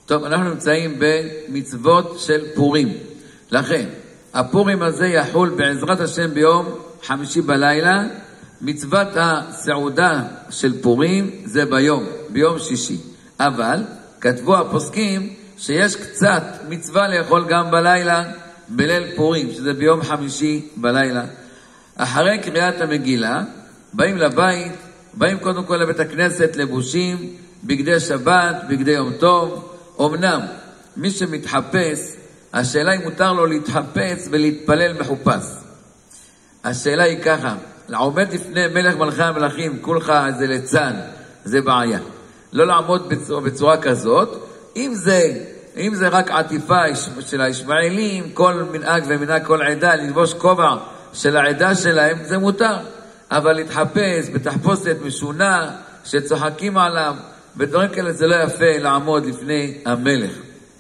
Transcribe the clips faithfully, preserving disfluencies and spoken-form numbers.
טוב, אנחנו נמצאים במצוות של פורים. לכן, הפורים הזה יחול בעזרת השם ביום חמישי בלילה. מצוות הסעודה של פורים זה ביום, ביום שישי. אבל כתבו הפוסקים שיש קצת מצווה לאכול גם בלילה, בליל פורים, שזה ביום חמישי בלילה. אחרי קריאת המגילה, באים לבית, באים קודם כל לבית הכנסת לבושים, בגדי שבת, בגדי יום טוב. אמנם, מי שמתחפש, השאלה היא מותר לו להתחפש ולהתפלל מחופש. השאלה היא ככה, לעומד לפני מלך מלכי המלכים, כולך זה ליצן, זה בעיה. לא לעמוד בצורה, בצורה כזאת. אם זה, אם זה רק עטיפה של הישמעאלים, כל מנהג ומנהג כל עדה, ללבוש כובע של העדה שלהם, זה מותר. אבל להתחפש בתחפושת משונה, שצוחקים עליו, בדברים כאלה זה לא יפה לעמוד לפני המלך.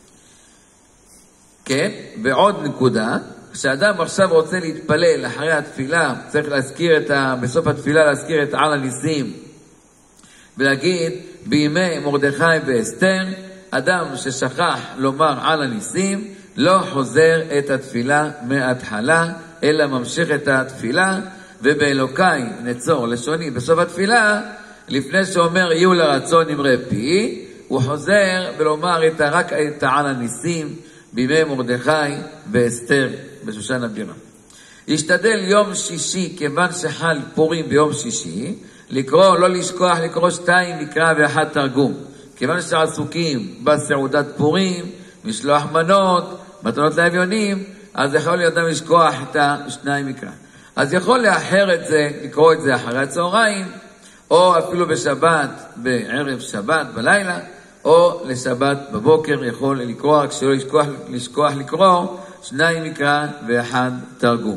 כן, בעוד נקודה, כשאדם עכשיו רוצה להתפלל אחרי התפילה, צריך להזכיר את ה... בסוף התפילה להזכיר את על הניסים, ולהגיד, בימי מרדכי ואסתר, אדם ששכח לומר על הניסים, לא חוזר את התפילה מההתחלה, אלא ממשיך את התפילה, ובאלוקי נצור לשוני בסוף התפילה, לפני שאומר יהיו לרצון אמרי פי, הוא חוזר ולומר את, רק את על הניסים, בימי מרדכי ואסתר בשושן הבירה. ישתדל יום שישי, כיוון שחל פורים ביום שישי, לקרוא, לא לשכוח לקרוא שתיים מקרא ואחד תרגום. כיוון שעסוקים בסעודת פורים, משלוח מנות, מתנות לאביונים, אז יכול להיות אדם לשכוח את השניים מקרא. אז יכול לאחר את זה, לקרוא את זה אחרי הצהריים, או אפילו בשבת, בערב שבת, בלילה, או לשבת בבוקר יכול לקרוא, רק שלא לשכוח, לשכוח לקרוא, שניים מקרא ואחד תרגום.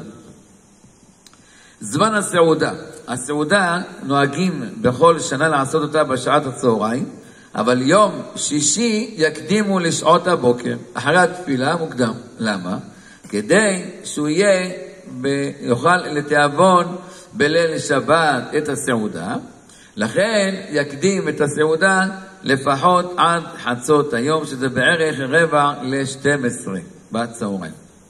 זמן הסעודה. הסעודה נוהגים בכל שנה לעשות אותה בשעת הצהריים, אבל יום שישי יקדימו לשעות הבוקר, אחרי התפילה מוקדם. למה? כדי שהוא יהיה, ב... יוכל לתיאבון בליל שבת את הסעודה, לכן יקדים את הסעודה לפחות עד חצות היום, שזה בערך רבע ל-שתים עשרה בצהריים.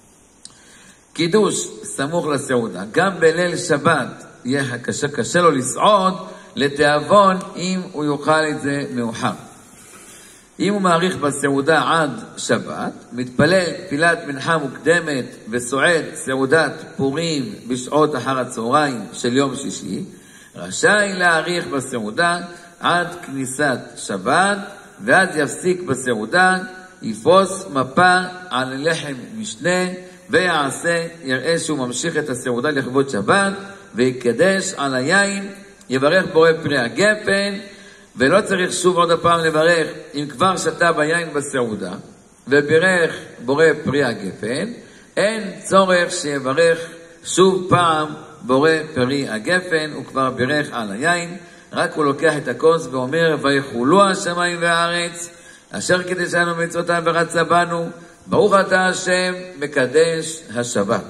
קידוש סמוך לסעודה. גם בליל שבת יהיה קשה, קשה לו לסעוד לתיאבון אם הוא יאכל את זה מאוחר. אם הוא מעריך בסעודה עד שבת, מתפלל תפילת מנחה מוקדמת וסועד סעודת פורים בשעות אחר הצהריים של יום שישי, רשאי להעריך בסעודה עד כניסת שבת, ואז יפסיק בסעודה, יפוס מפה על לחם משנה, ויעשה, יראה שהוא ממשיך את הסעודה לכבוד שבת, ויקדש על היין, יברך בורא פרי הגפן, ולא צריך שוב עוד הפעם לברך, אם כבר שתה ביין בסעודה, וברך בורא פרי הגפן, אין צורך שיברך שוב פעם בורא פרי הגפן, הוא כבר ברך על היין, רק הוא לוקח את הכוס ואומר, ויחולו השמיים והארץ, אשר קידשנו מצוותיו ורצה בנו, ברוך אתה השם מקדש השבת.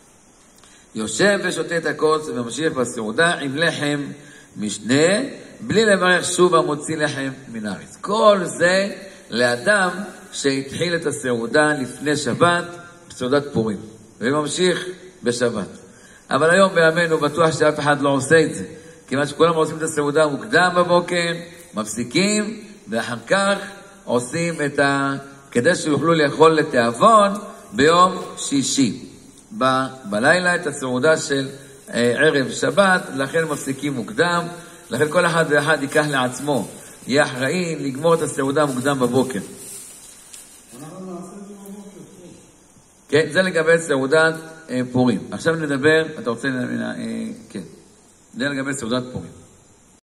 יושב ושותה את הכוס וממשיך בסעודה עם לחם משנה, בלי לברך שוב המוציא לחם מן הארץ. כל זה לאדם שהתחיל את הסעודה לפני שבת, בסעודת פורים, וממשיך בשבת. אבל היום בימינו בטוח שאף אחד לא עושה את זה, כיוון שכולם עושים את הסעודה מוקדם בבוקר, מפסיקים, ואחר כך עושים את ה... כדי שיוכלו לאכול לתיאבון ביום שישי. ב... בלילה את הסעודה של אה, ערב שבת, לכן מפסיקים מוקדם, לכן כל אחד ואחד ייקח לעצמו, יהיה אחראי לגמור את הסעודה מוקדם בבוקר. אנחנו נעשה את זה בבוקר. כן, זה לגבי סעודת אה, פורים. עכשיו נדבר, אתה רוצה... אה, כן, זה לגבי סעודת פורים.